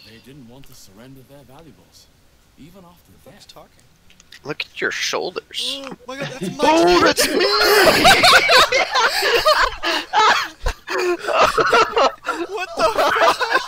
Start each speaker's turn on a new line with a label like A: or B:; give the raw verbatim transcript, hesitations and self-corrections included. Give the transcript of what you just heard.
A: They didn't want to surrender their valuables, even after the
B: Who's
A: death.
B: talking?
C: Look at your shoulders.
B: Oh my god, that's my
C: Oh, that's me!
B: What the fuck?